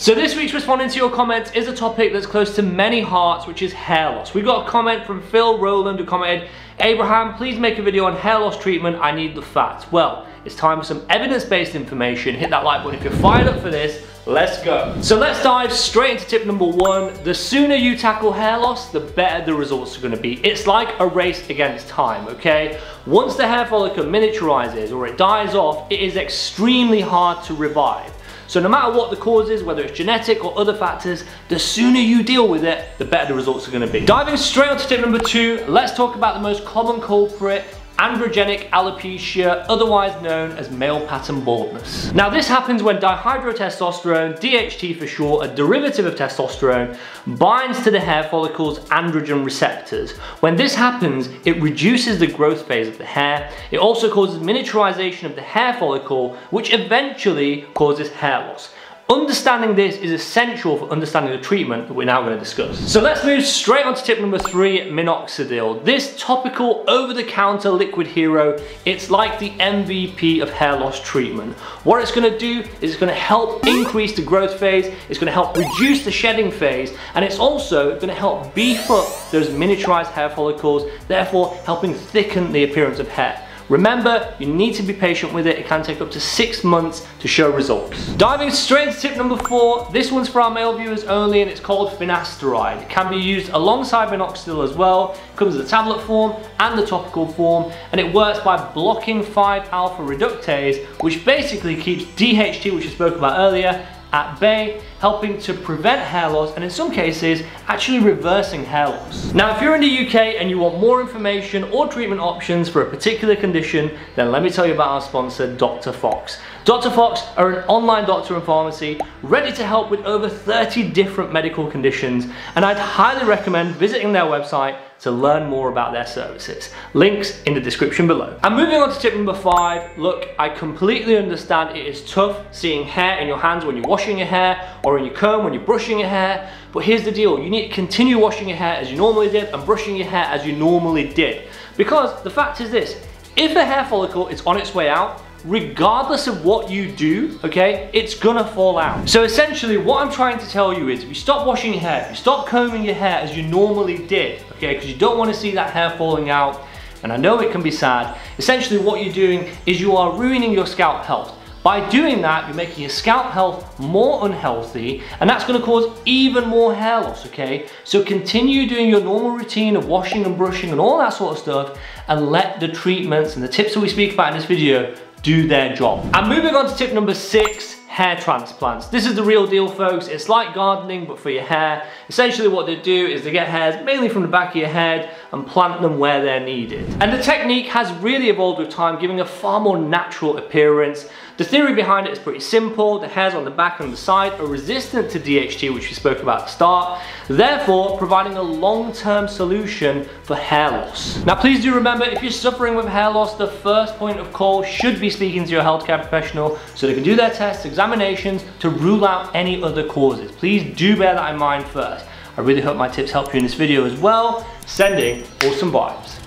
So this week's responding to your comments is a topic that's close to many hearts, which is hair loss. We got a comment from Phil Rowland who commented, "Abraham, please make a video on hair loss treatment, I need the facts." Well, it's time for some evidence-based information. Hit that like button if you're fired up for this. Let's go. So let's dive straight into tip number one. The sooner you tackle hair loss, the better the results are gonna be. It's like a race against time, okay? Once the hair follicle miniaturizes or it dies off, it is extremely hard to revive. So no matter what the cause is, whether it's genetic or other factors, the sooner you deal with it, the better the results are gonna be. Diving straight onto tip number two, let's talk about the most common culprit, Androgenic Alopecia, otherwise known as male pattern baldness. Now this happens when dihydrotestosterone, DHT for short, a derivative of testosterone, binds to the hair follicle's androgen receptors. When this happens, it reduces the growth phase of the hair. It also causes miniaturization of the hair follicle, which eventually causes hair loss. Understanding this is essential for understanding the treatment that we're now going to discuss. So let's move straight on to tip number three, Minoxidil. This topical over-the-counter liquid hero, it's like the MVP of hair loss treatment. What it's going to do is it's going to help increase the growth phase, it's going to help reduce the shedding phase, and it's also going to help beef up those miniaturized hair follicles, therefore helping thicken the appearance of hair. Remember, you need to be patient with it. It can take up to 6 months to show results. Diving straight into tip number four, this one's for our male viewers only and it's called Finasteride. It can be used alongside Minoxidil as well. It comes in the tablet form and the topical form, and it works by blocking 5-alpha reductase, which basically keeps DHT, which we spoke about earlier, at bay, helping to prevent hair loss and in some cases actually reversing hair loss. Now if you're in the UK and you want more information or treatment options for a particular condition, then let me tell you about our sponsor, Dr. Fox. Dr. Fox are an online doctor and pharmacy ready to help with over 30 different medical conditions, and I'd highly recommend visiting their website to learn more about their services. Links in the description below. And moving on to tip number five, look, I completely understand it is tough seeing hair in your hands when you're washing your hair or in your comb when you're brushing your hair, but here's the deal, you need to continue washing your hair as you normally did and brushing your hair as you normally did. Because the fact is this, if a hair follicle is on its way out, regardless of what you do, okay, it's gonna fall out. So essentially what I'm trying to tell you is if you stop washing your hair, if you stop combing your hair as you normally did, okay, because you don't want to see that hair falling out, and I know it can be sad, essentially what you're doing is you are ruining your scalp health. By doing that, you're making your scalp health more unhealthy, and that's gonna cause even more hair loss, okay? So continue doing your normal routine of washing and brushing and all that sort of stuff, and let the treatments and the tips that we speak about in this video do their job. And moving on to tip number six, hair transplants. This is the real deal, folks. It's like gardening, but for your hair. Essentially what they do is they get hairs mainly from the back of your head and plant them where they're needed. And the technique has really evolved with time, giving a far more natural appearance. The theory behind it is pretty simple. The hairs on the back and the side are resistant to DHT, which we spoke about at the start, therefore providing a long-term solution for hair loss. Now please do remember, if you're suffering with hair loss, the first point of call should be speaking to your healthcare professional so they can do their tests, examinations to rule out any other causes. Please do bear that in mind first. I really hope my tips help you in this video as well. Sending awesome vibes.